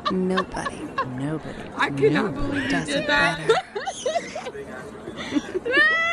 Nobody Nobody. I cannot believe you does did it that. better.